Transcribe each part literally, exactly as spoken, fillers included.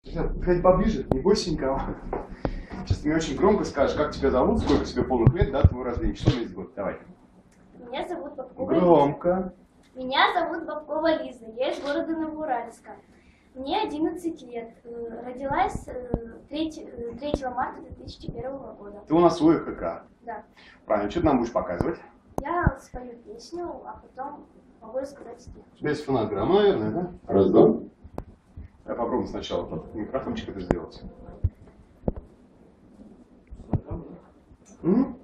Подходи поближе, не бойся никого. Сейчас ты мне очень громко скажешь, как тебя зовут, сколько тебе полных лет, да, твой рождение, число, месяц, год. Давай. Меня зовут Бобкова Громко. Лиза. Меня зовут Бобкова Лиза. Я из города Новоуральска. Мне одиннадцать лет. Родилась третьего марта две тысячи первого года. Ты у нас свой ХК. Да. Правильно, что ты нам будешь показывать? Я спою песню, а потом могу рассказать стих. У тебя есть фонограмма, наверное, да? Раз, два. Я попробую сначала под микрофончик это сделать. Угу.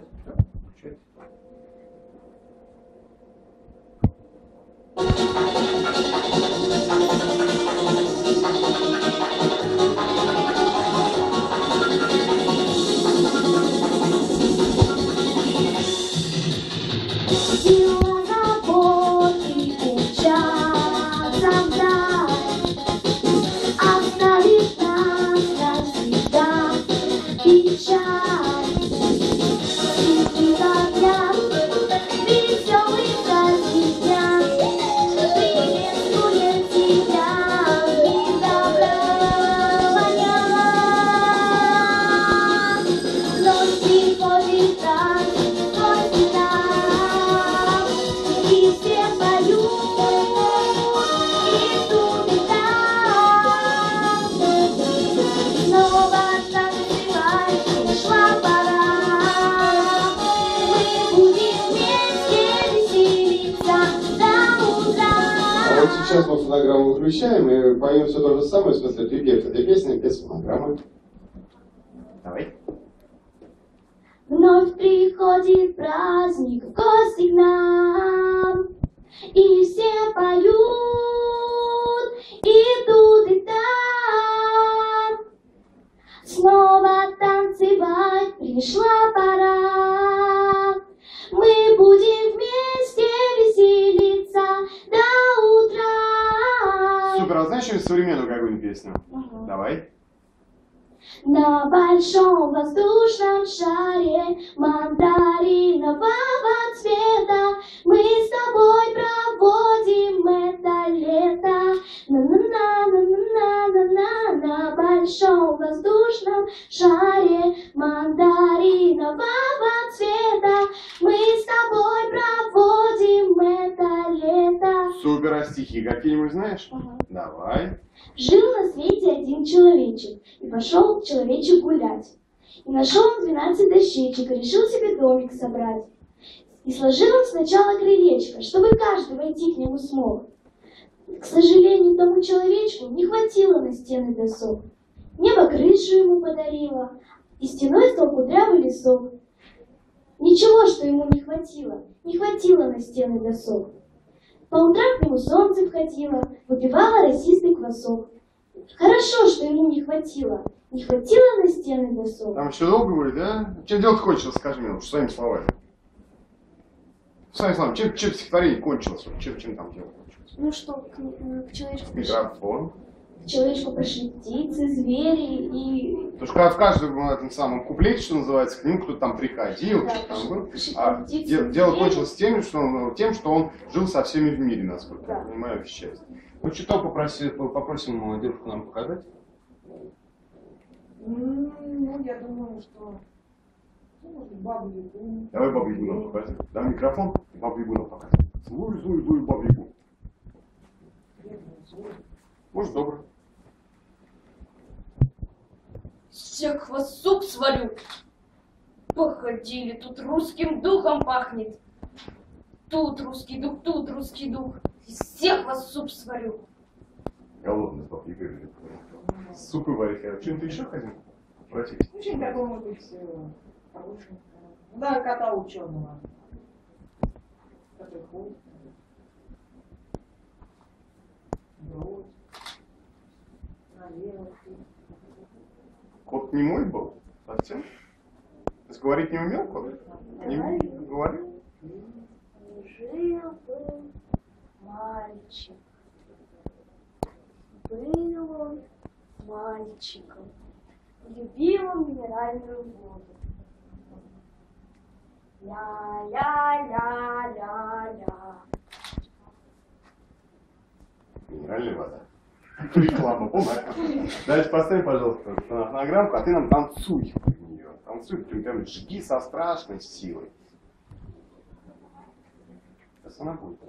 Сейчас мы фонограмму выключаем и поем все то же самое, в смысле припев этой песни без фонограммы. Давай. Вновь приходит праздник в гости к нам, и все поют, и тут, и там. Снова танцевать пришла пора, мы будем вместе веселиться до утра. Супер, а знаешь еще современную какую-нибудь песню? Угу. Давай. На большом воздушном шаре мандаринового цвета мы с тобой проводим это лето. На-на-на-на-на-на-на. На большом воздушном шаре мандаринового цвета мы с тобой проводим это лето. Супер, а стихи какие-нибудь знаешь? Угу. Давай. Жил на свете один человечек, и пошел человечек гулять. И нашел он двенадцать дощечек, и решил себе домик собрать. И сложил он сначала крылечко, чтобы каждый войти к нему смог. К сожалению, тому человечку не хватило на стены досок. Небо крышу ему подарило, и стеной стал кудрявый лесок. Ничего, что ему не хватило, не хватило на стены досок. По утрам к нему солнце входило, выпивало росистый квасок. Хорошо, что ему не хватило. Не хватило на стены досок. Там еще долго будет, да? Чем делать кончилось, скажи мне, своими словами. Своими словами, чем, чем стихотворение кончилось? Чем, чем там дело кончилось? Ну что, к, к человечку Микрофон. К человечку пришли птицы, звери и... Потому что когда в каждом этом самом куплете, что называется, к нему кто-то там приходил, Да, что там был, пришли, а птицы, де, дело звери. кончилось тем что, он, тем, что он жил со всеми в мире, насколько Да. я понимаю, счастье. Ну, что-то попроси, попросим девушку нам показать. Ну, я думаю, что... Ну, может, бабу Ягу. Давай бабу Ягу нам показать. Дай микрофон, и бабу Ягу нам показать. Злую, злую, злую бабу Ягу. Может, добрый. Всех вас суп сварю. Походили, тут русским духом пахнет. Тут русский дух, тут русский дух. Из всех вас суп сварю. Голодный баб Ягу. Супы варить. А что-нибудь еще хотим? Обратись. Ну, что-нибудь такое, может быть, хорошее. Да, кота ученого. Который ходит. Брод. Налево. Кот не мой был? Совсем? То есть говорить не умел кот? Не говорил? Жил-был мальчик. Был он мальчиком. Любил он минеральную воду. Ля-ля-ля-ля-ля. Минеральная вода. Реклама, помогай. Дальше поставь, пожалуйста, фонограммку, а ты нам танцуй под нее. Танцуй, прям жги со страшной силой. Сейчас она будет.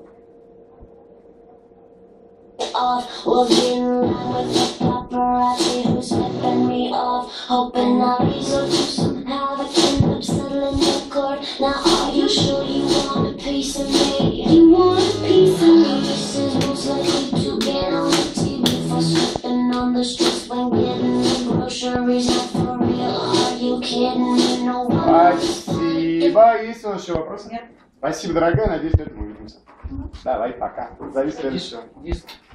Off, we'll get in line with the paparazzi who's flipping me off. Hoping I'll resort to some havoc, end up settling the court. Now are you sure you want a piece of me? You want a piece of me? This is most likely to get on the T V for slipping on the streets when getting the groceries. Not for real, are you kidding me? No one. Спасибо. Есть у нас еще вопросы? Нет. Спасибо, дорогая. Надеюсь, на этом увидимся. Давай, пока. Зови следующего. Диск.